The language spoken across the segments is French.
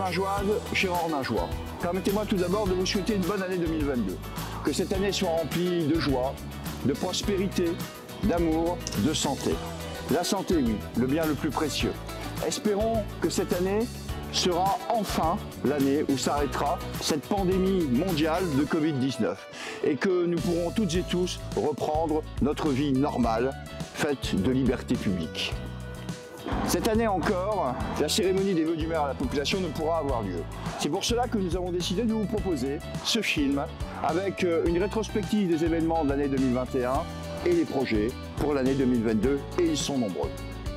Ornageoises, chers Ornageois, permettez-moi tout d'abord de vous souhaiter une bonne année 2022. Que cette année soit remplie de joie, de prospérité, d'amour, de santé. La santé, oui, le bien le plus précieux. Espérons que cette année sera enfin l'année où s'arrêtera cette pandémie mondiale de Covid-19 et que nous pourrons toutes et tous reprendre notre vie normale, faite de liberté publique. Cette année encore, la cérémonie des vœux du maire à la population ne pourra avoir lieu. C'est pour cela que nous avons décidé de vous proposer ce film avec une rétrospective des événements de l'année 2021 et les projets pour l'année 2022, et ils sont nombreux.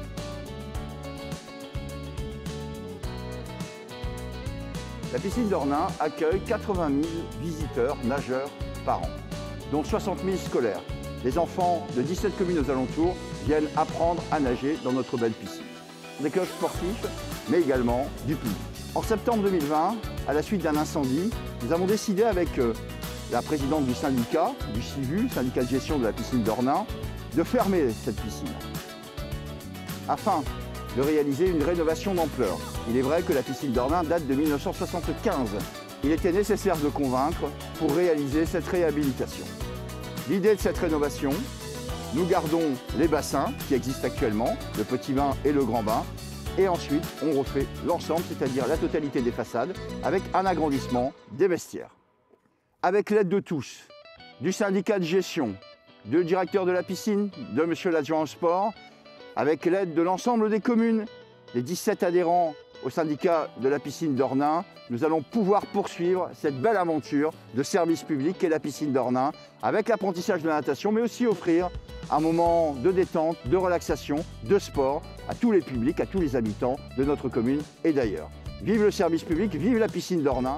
La piscine d'Ornain accueille 80 000 visiteurs nageurs par an, dont 60 000 scolaires. Les enfants de 17 communes aux alentours viennent apprendre à nager dans notre belle piscine. Des clubs sportifs, mais également du public. En septembre 2020, à la suite d'un incendie, nous avons décidé avec la présidente du syndicat, du CIVU, syndicat de gestion de la piscine d'Ornain, de fermer cette piscine, afin de réaliser une rénovation d'ampleur. Il est vrai que la piscine d'Ornain date de 1975. Il était nécessaire de convaincre pour réaliser cette réhabilitation. L'idée de cette rénovation, nous gardons les bassins qui existent actuellement, le petit bain et le grand bain, et ensuite on refait l'ensemble, c'est-à-dire la totalité des façades, avec un agrandissement des vestiaires. Avec l'aide de tous, du syndicat de gestion, du directeur de la piscine, de monsieur l'adjoint au sport, avec l'aide de l'ensemble des communes, les 17 adhérents au syndicat de la piscine d'Ornain, nous allons pouvoir poursuivre cette belle aventure de service public qu'est la piscine d'Ornain, avec l'apprentissage de la natation, mais aussi offrir un moment de détente, de relaxation, de sport à tous les publics, à tous les habitants de notre commune et d'ailleurs. Vive le service public, vive la piscine d'Ornain.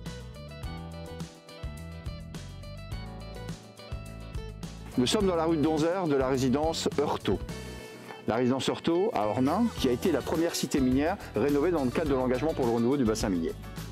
Nous sommes dans la rue de Donzère de la résidence Heurtaud. La résidence Heurtaud à Ornain, qui a été la première cité minière rénovée dans le cadre de l'engagement pour le renouveau du bassin minier.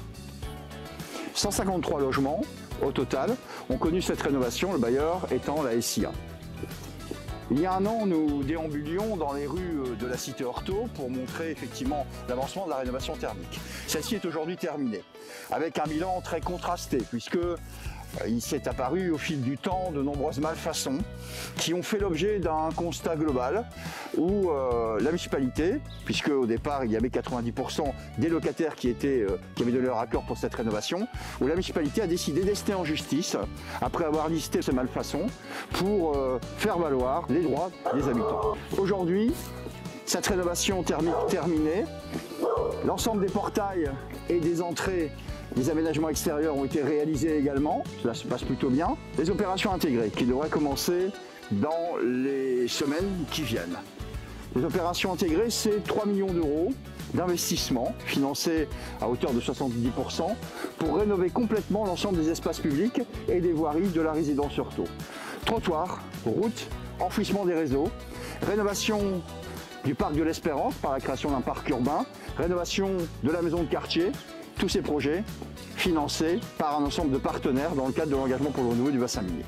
153 logements au total ont connu cette rénovation, le bailleur étant la SIA. Il y a un an, nous déambulions dans les rues de la cité Heurtaud pour montrer effectivement l'avancement de la rénovation thermique. Celle-ci est aujourd'hui terminée, avec un bilan très contrasté, puisque il s'est apparu au fil du temps de nombreuses malfaçons qui ont fait l'objet d'un constat global où la municipalité, puisque au départ il y avait 90% des locataires qui avaient donné leur accord pour cette rénovation, où la municipalité a décidé d'ester en justice après avoir listé ces malfaçons pour faire valoir les droits des habitants. Aujourd'hui, cette rénovation thermique terminée, l'ensemble des portails et des entrées, les aménagements extérieurs ont été réalisés également, cela se passe plutôt bien. Les opérations intégrées qui devraient commencer dans les semaines qui viennent. Les opérations intégrées, c'est 3 millions d'euros d'investissement financés à hauteur de 70% pour rénover complètement l'ensemble des espaces publics et des voiries de la résidence Heurtaud. Trottoirs, routes, enfouissement des réseaux, rénovation du parc de l'Espérance par la création d'un parc urbain, rénovation de la maison de quartier. Tous ces projets financés par un ensemble de partenaires dans le cadre de l'engagement pour le renouveau du bassin minier.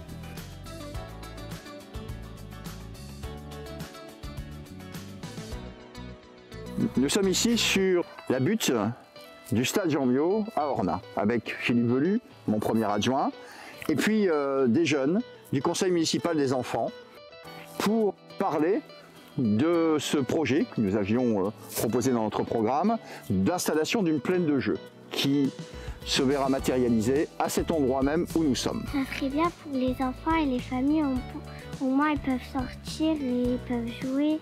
Nous sommes ici sur la butte du stade Jean-Miot à Ornain, avec Philippe Velu, mon premier adjoint, et puis des jeunes du conseil municipal des enfants, pour parler de ce projet que nous avions proposé dans notre programme d'installation d'une plaine de jeu qui se verra matérialisée à cet endroit même où nous sommes. Ça serait bien pour les enfants et les familles, au moins ils peuvent sortir et ils peuvent jouer.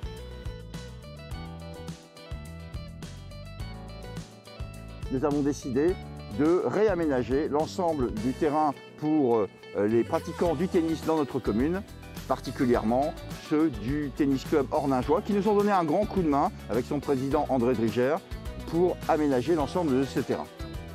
Nous avons décidé de réaménager l'ensemble du terrain pour les pratiquants du tennis dans notre commune, particulièrement ceux du tennis club ornageois qui nous ont donné un grand coup de main avec son président André Driger pour aménager l'ensemble de ce terrain.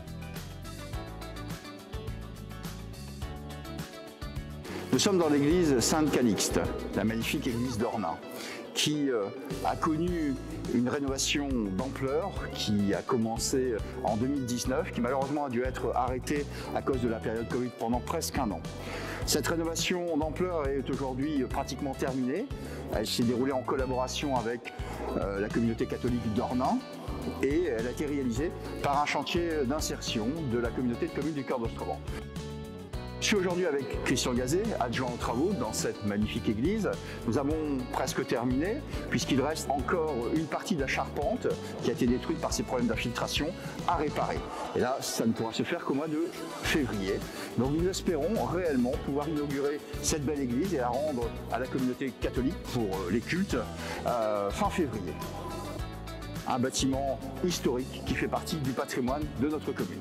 Nous sommes dans l'église Sainte-Calixte, la magnifique église d'Ornain, qui a connu une rénovation d'ampleur qui a commencé en 2019, qui malheureusement a dû être arrêtée à cause de la période Covid pendant presque un an. Cette rénovation d'ampleur est aujourd'hui pratiquement terminée. Elle s'est déroulée en collaboration avec la communauté catholique d'Ornain et elle a été réalisée par un chantier d'insertion de la communauté de communes du Cœur d'Ostrevent. Je suis aujourd'hui avec Christian Gazet, adjoint aux travaux dans cette magnifique église. Nous avons presque terminé puisqu'il reste encore une partie de la charpente qui a été détruite par ces problèmes d'infiltration à réparer. Et là, ça ne pourra se faire qu'au mois de février. Donc nous espérons réellement pouvoir inaugurer cette belle église et la rendre à la communauté catholique pour les cultes fin février. Un bâtiment historique qui fait partie du patrimoine de notre commune.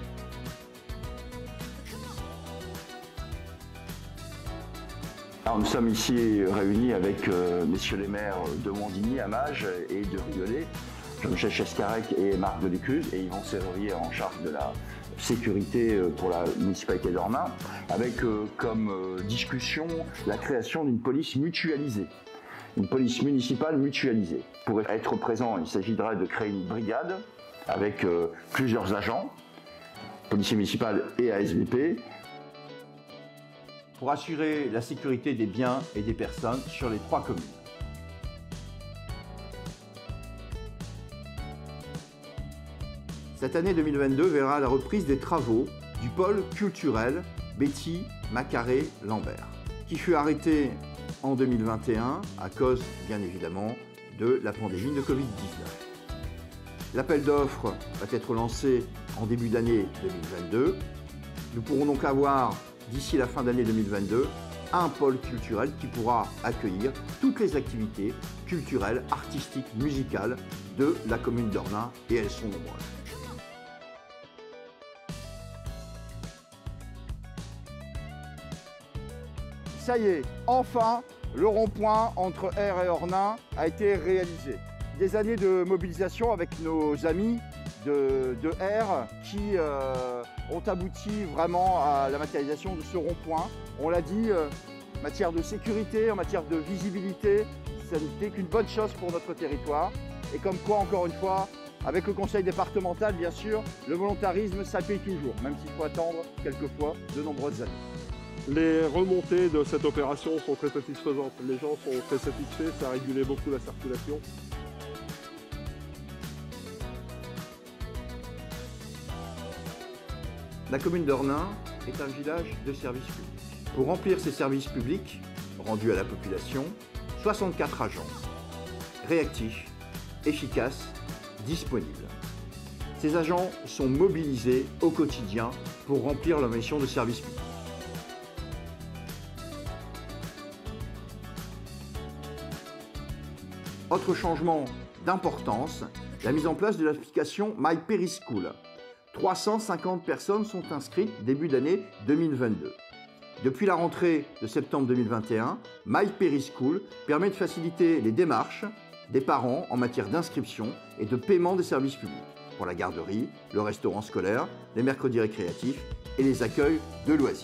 Alors, nous sommes ici réunis avec messieurs les maires de Mondigny, Amage et de Riolet, Jean-Michel Chescarec et Marc Delécuse, et Yvon Serrurier en charge de la sécurité pour la municipalité d'Ornain, avec comme discussion la création d'une police mutualisée, une police municipale mutualisée. Pour être présent, il s'agirait de créer une brigade avec plusieurs agents, policiers municipaux et ASVP, pour assurer la sécurité des biens et des personnes sur les 3 communes. Cette année 2022 verra la reprise des travaux du pôle culturel Betty Macaré Lambert, qui fut arrêté en 2021 à cause, bien évidemment, de la pandémie de Covid-19. L'appel d'offres va être lancé en début d'année 2022. Nous pourrons donc avoir d'ici la fin d'année 2022, un pôle culturel qui pourra accueillir toutes les activités culturelles, artistiques, musicales de la commune d'Ornain, et elles sont nombreuses. Ça y est, enfin, le rond-point entre R et Ornain a été réalisé. Des années de mobilisation avec nos amis de R qui ont abouti vraiment à la matérialisation de ce rond-point. On l'a dit, en matière de sécurité, en matière de visibilité, ça n'était qu'une bonne chose pour notre territoire. Et comme quoi, encore une fois, avec le conseil départemental, bien sûr, le volontarisme, ça paye toujours, même s'il faut attendre quelquefois de nombreuses années. Les remontées de cette opération sont très satisfaisantes. Les gens sont très satisfaits, ça a régulé beaucoup la circulation. La commune d'Ornain est un village de services publics. Pour remplir ces services publics rendus à la population, 64 agents, réactifs, efficaces, disponibles. Ces agents sont mobilisés au quotidien pour remplir leur mission de service public. Autre changement d'importance, la mise en place de l'application MyPerischool. 350 personnes sont inscrites début d'année 2022. Depuis la rentrée de septembre 2021, MyPerischool permet de faciliter les démarches des parents en matière d'inscription et de paiement des services publics pour la garderie, le restaurant scolaire, les mercredis récréatifs et les accueils de loisirs.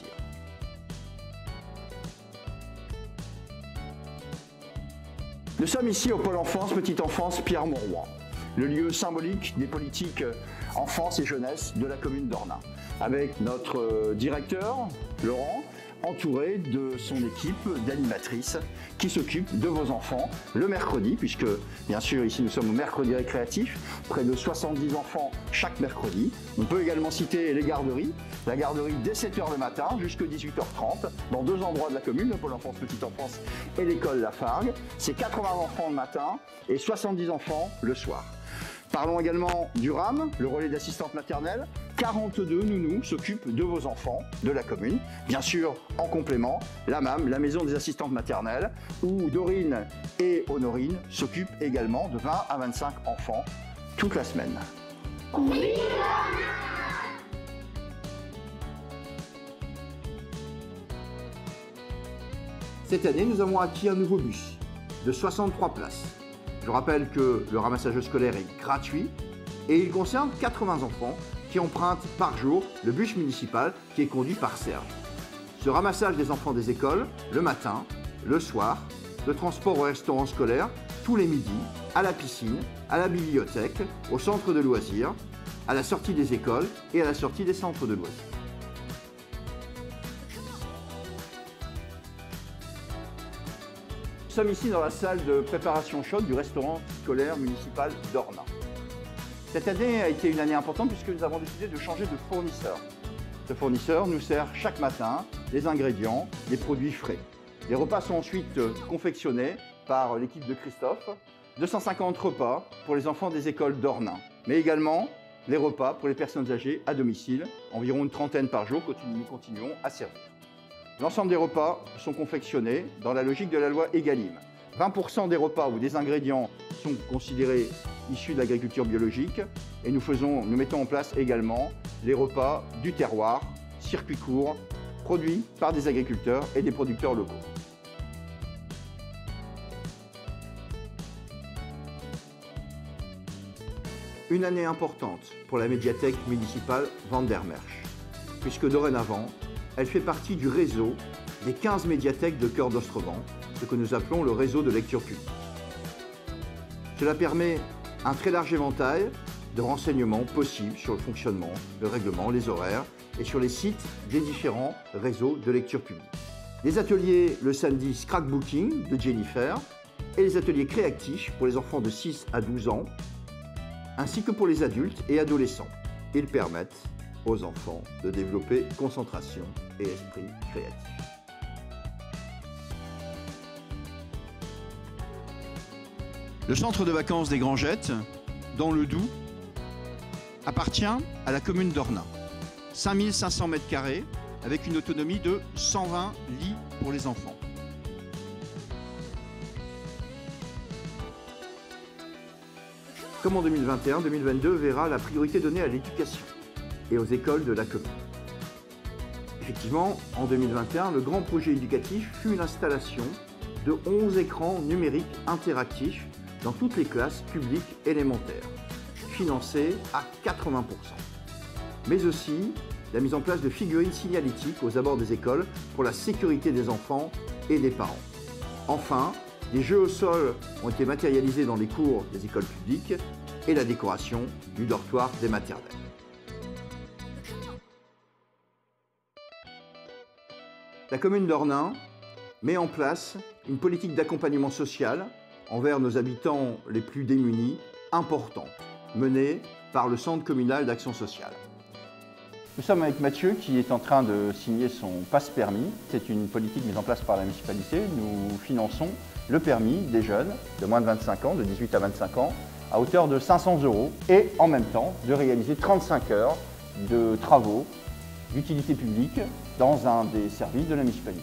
Nous sommes ici au pôle enfance, petite enfance Pierre-Mauroy, le lieu symbolique des politiques enfance et jeunesse de la commune d'Ornain, avec notre directeur, Laurent, entouré de son équipe d'animatrices qui s'occupent de vos enfants le mercredi, puisque bien sûr ici nous sommes au mercredi récréatif, près de 70 enfants chaque mercredi. On peut également citer les garderies, la garderie dès 7h le matin jusqu'à 18h30 dans 2 endroits de la commune, le pôle enfance petite enfance et l'école La Fargue. C'est 80 enfants le matin et 70 enfants le soir. Parlons également du RAM, le relais d'assistante maternelle. 42 nounous s'occupent de vos enfants de la commune. Bien sûr, en complément, la MAM, la maison des assistantes maternelles, où Dorine et Honorine s'occupent également de 20 à 25 enfants toute la semaine. Cette année, nous avons acquis un nouveau bus de 63 places. Je rappelle que le ramassage scolaire est gratuit et il concerne 80 enfants qui empruntent par jour le bus municipal qui est conduit par Serge. Ce ramassage des enfants des écoles, le matin, le soir, le transport au restaurant scolaire, tous les midis, à la piscine, à la bibliothèque, au centre de loisirs, à la sortie des écoles et à la sortie des centres de loisirs. sommes ici dans la salle de préparation chaude du restaurant scolaire municipal d'Ornain. Cette année a été une année importante puisque nous avons décidé de changer de fournisseur. Ce fournisseur nous sert chaque matin des ingrédients, des produits frais. Les repas sont ensuite confectionnés par l'équipe de Christophe. 250 repas pour les enfants des écoles d'Ornain, mais également les repas pour les personnes âgées à domicile, environ une trentaine par jour que nous continuons à servir. L'ensemble des repas sont confectionnés dans la logique de la loi Egalim. 20% des repas ou des ingrédients sont considérés issus de l'agriculture biologique et nous mettons en place également les repas du terroir, circuit court, produits par des agriculteurs et des producteurs locaux. Une année importante pour la médiathèque municipale Van der Merch, puisque dorénavant, elle fait partie du réseau des 15 médiathèques de Cœur d'Ostrevent, ce que nous appelons le réseau de lecture publique. Cela permet un très large éventail de renseignements possibles sur le fonctionnement, le règlement, les horaires et sur les sites des différents réseaux de lecture publique. Les ateliers le samedi Scrapbooking de Jennifer et les ateliers créatifs pour les enfants de 6 à 12 ans, ainsi que pour les adultes et adolescents. Ils permettent aux enfants de développer concentration et esprit créatif. Le centre de vacances des Grangettes, dans le Doubs, appartient à la commune d'Ornain. 5500 m² avec une autonomie de 120 lits pour les enfants. Comme en 2021, 2022 verra la priorité donnée à l'éducation et aux écoles de la commune. Effectivement, en 2021, le grand projet éducatif fut l'installation de 11 écrans numériques interactifs dans toutes les classes publiques élémentaires, financés à 80%. Mais aussi la mise en place de figurines signalétiques aux abords des écoles pour la sécurité des enfants et des parents. Enfin, des jeux au sol ont été matérialisés dans les cours des écoles publiques et la décoration du dortoir des maternelles. La commune d'Ornain met en place une politique d'accompagnement social envers nos habitants les plus démunis importante, menée par le Centre communal d'action sociale. Nous sommes avec Mathieu qui est en train de signer son passe-permis. C'est une politique mise en place par la municipalité. Nous finançons le permis des jeunes de moins de 25 ans, de 18 à 25 ans, à hauteur de 500 € et en même temps de réaliser 35 heures de travaux d'utilité publique dans un des services de la municipalité.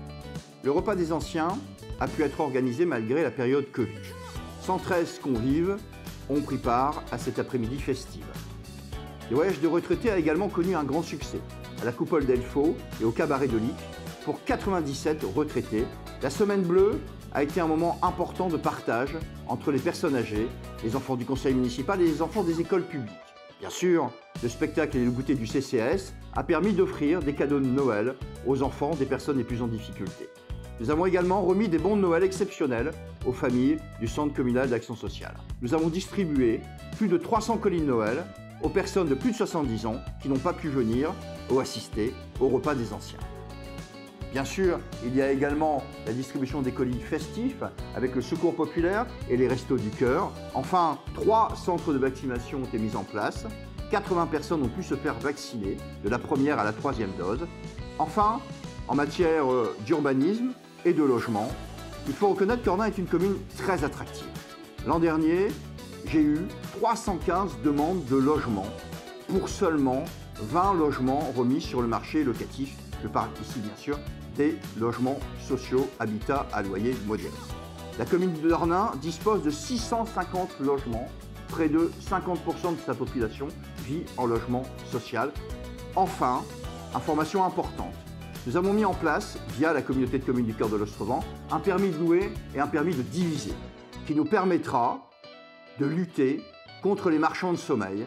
Le repas des anciens a pu être organisé malgré la période Covid. 113 convives ont pris part à cet après-midi festive. Le voyage de retraités a également connu un grand succès. À la Coupole d'Elfaux et au cabaret de Lic, pour 97 retraités, la Semaine Bleue a été un moment important de partage entre les personnes âgées, les enfants du conseil municipal et les enfants des écoles publiques. Bien sûr, le spectacle et le goûter du CCAS a permis d'offrir des cadeaux de Noël aux enfants des personnes les plus en difficulté. Nous avons également remis des bons de Noël exceptionnels aux familles du Centre communal d'action sociale. Nous avons distribué plus de 300 colis de Noël aux personnes de plus de 70 ans qui n'ont pas pu venir ou assister au repas des anciens. Bien sûr, il y a également la distribution des colis festifs avec le Secours populaire et les Restos du Cœur. Enfin, 3 centres de vaccination ont été mis en place. 80 personnes ont pu se faire vacciner de la première à la 3e dose. Enfin, en matière d'urbanisme et de logement, il faut reconnaître qu'Ornain est une commune très attractive. L'an dernier, j'ai eu 315 demandes de logement pour seulement 20 logements remis sur le marché locatif. Je parle ici bien sûr des logements sociaux, habitat à loyer modéré. La commune d'Ornain dispose de 650 logements, près de 50% de sa population vit en logement social. Enfin, information importante, nous avons mis en place, via la communauté de communes du Cœur de l'Ostrevent, un permis de louer et un permis de diviser, qui nous permettra de lutter contre les marchands de sommeil.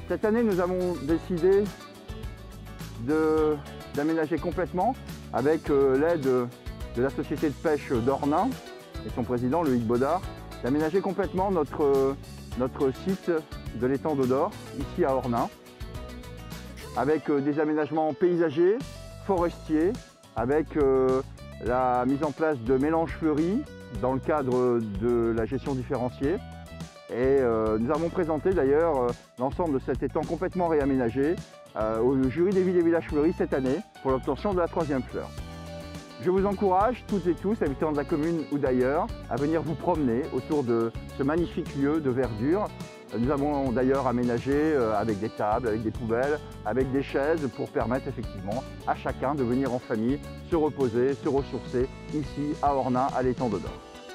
Cette année, nous avons décidé d'aménager complètement, avec l'aide de la société de pêche d'Ornain et son président Loïc Baudard, d'aménager complètement notre site de l'étang d'Odor, ici à Ornain, avec des aménagements paysagers, forestiers, avec la mise en place de mélanges fleuris dans le cadre de la gestion différenciée. Et nous avons présenté d'ailleurs l'ensemble de cet étang complètement réaménagé au jury des villes et villages fleuris cette année pour l'obtention de la 3e fleur. Je vous encourage toutes et tous, habitants de la commune ou d'ailleurs, à venir vous promener autour de ce magnifique lieu de verdure. Nous avons d'ailleurs aménagé avec des tables, avec des poubelles, avec des chaises pour permettre effectivement à chacun de venir en famille se reposer, se ressourcer ici à Ornain, à l'étang d'Odor.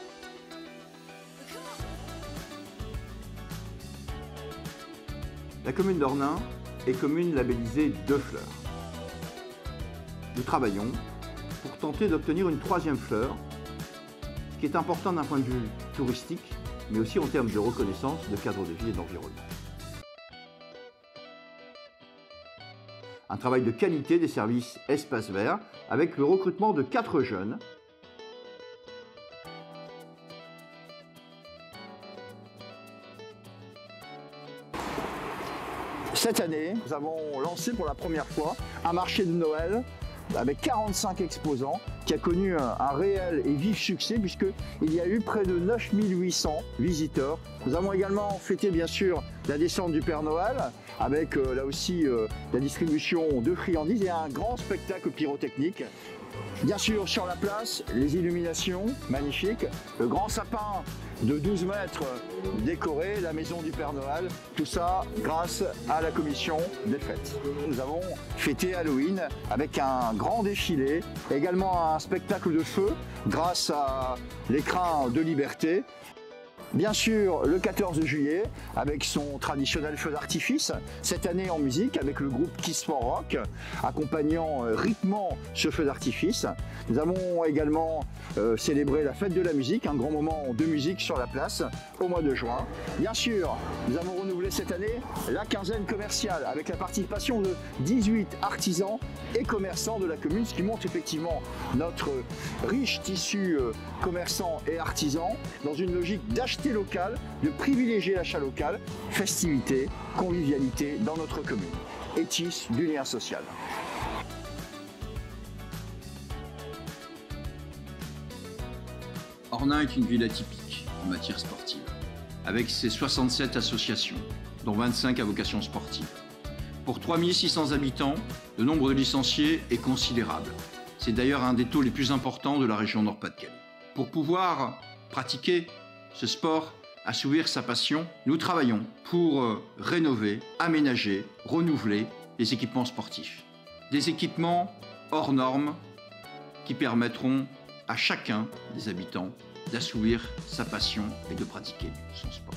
La commune d'Ornain est commune labellisée 2 fleurs. Nous travaillons pour tenter d'obtenir une 3e fleur, ce qui est important d'un point de vue touristique, mais aussi en termes de reconnaissance, de cadre de vie et d'environnement. Un travail de qualité des services Espace Vert, avec le recrutement de 4 jeunes. Cette année, nous avons lancé pour la première fois un marché de Noël avec 45 exposants qui a connu un réel et vif succès puisqu'il y a eu près de 9800 visiteurs. Nous avons également fêté bien sûr la descente du Père Noël avec là aussi la distribution de friandises et un grand spectacle pyrotechnique. Bien sûr sur la place, les illuminations magnifiques, le grand sapin de 12 mètres décoré, la maison du Père Noël, tout ça grâce à la commission des fêtes. Nous avons fêté Halloween avec un grand défilé, également un spectacle de feu grâce à l'écrin de Liberté. Bien sûr, le 14 juillet, avec son traditionnel feu d'artifice, cette année en musique avec le groupe Kiss for Rock, accompagnant, rythmant ce feu d'artifice. Nous avons également célébré la fête de la musique, un grand moment de musique sur la place au mois de juin. Bien sûr, nous avons renouvelé cette année la quinzaine commerciale avec la participation de 18 artisans et commerçants de la commune, ce qui montre effectivement notre riche tissu commerçants et artisans dans une logique d'acheter local, de privilégier l'achat local, festivité, convivialité dans notre commune et tisse du lien social. Ornain est une ville atypique en matière sportive, avec ses 67 associations, dont 25 à vocation sportive. Pour 3600 habitants, le nombre de licenciés est considérable. C'est d'ailleurs un des taux les plus importants de la région Nord-Pas-de-Calais. Pour pouvoir pratiquer ce sport, assouvir sa passion, nous travaillons pour rénover, aménager, renouveler les équipements sportifs. Des équipements hors normes qui permettront à chacun des habitants d'assouvir sa passion et de pratiquer son sport.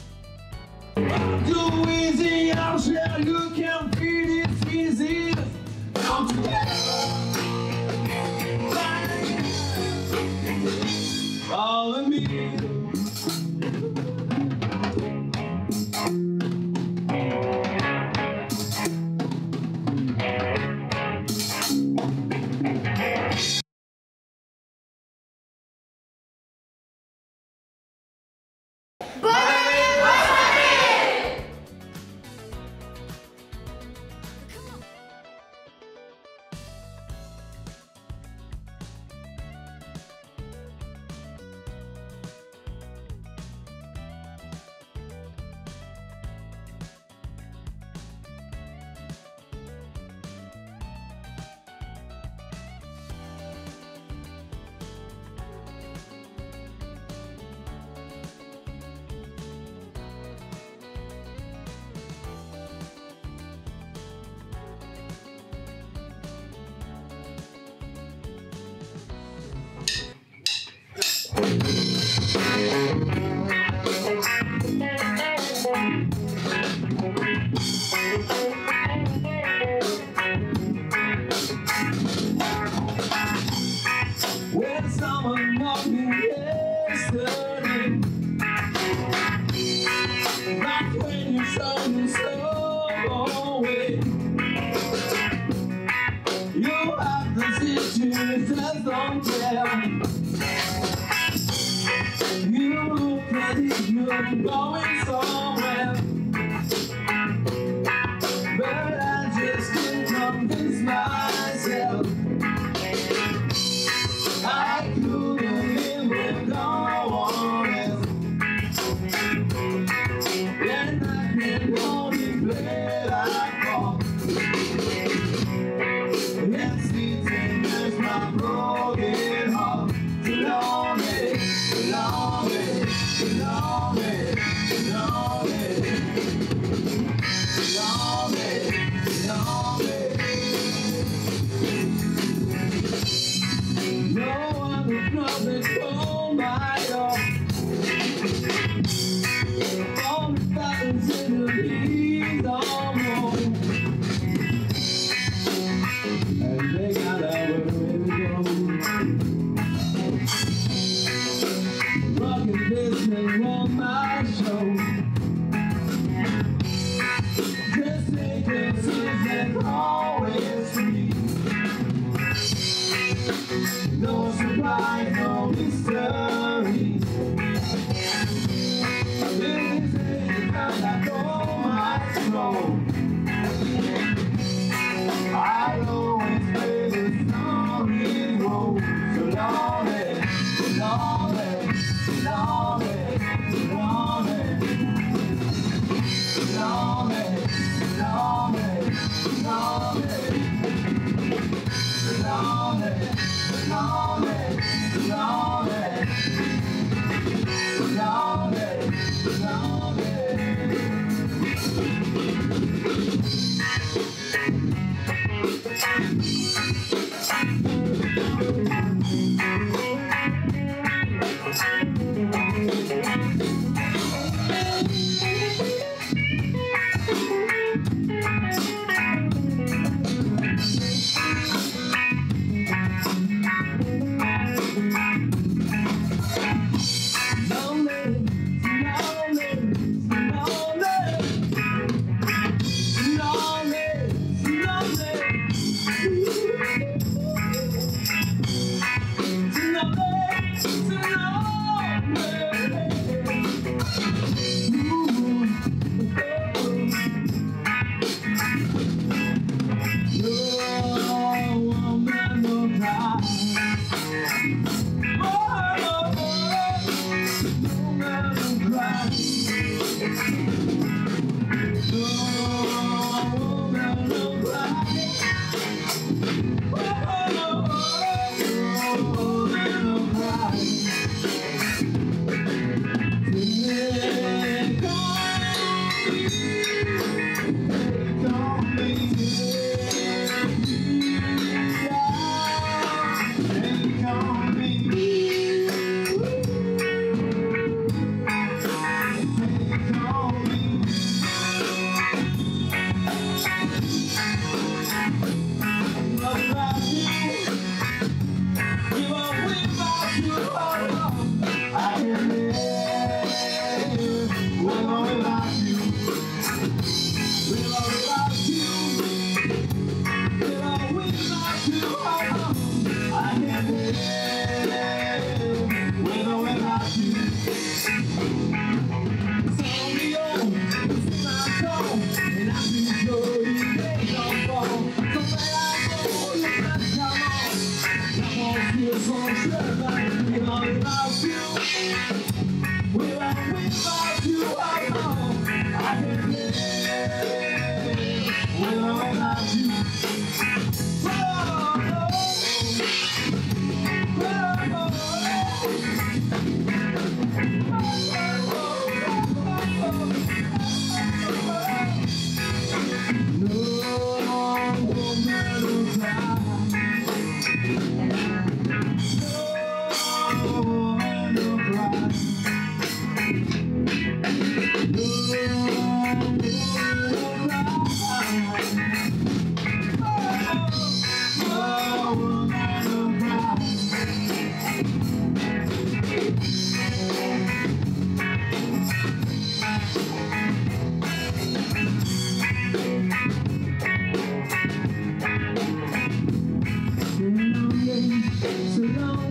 When someone knocked me yesterday, that's when you saw me so. You look as if you're going somewhere, but I just can't convince myself I couldn't live with no one else. And I can only play like ball. Yes, it is my broken heart. So lonely, so lonely, so lonely, so lonely, so lonely, no one would come and call my own. All the buttons in the leaves are warm, and they got everywhere to go. Rockin' Disney on my show. Just vacancies and always free. No surprise, no mystery. This is I go my stroll. I'll always play the story role. So lonely, so lonely, so lonely, so lonely, so lonely, so lonely, so lonely, so lonely, so lonely, so lonely, so lonely, lonely.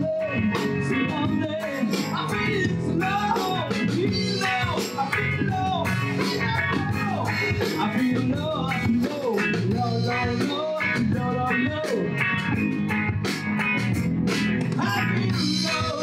I feel low.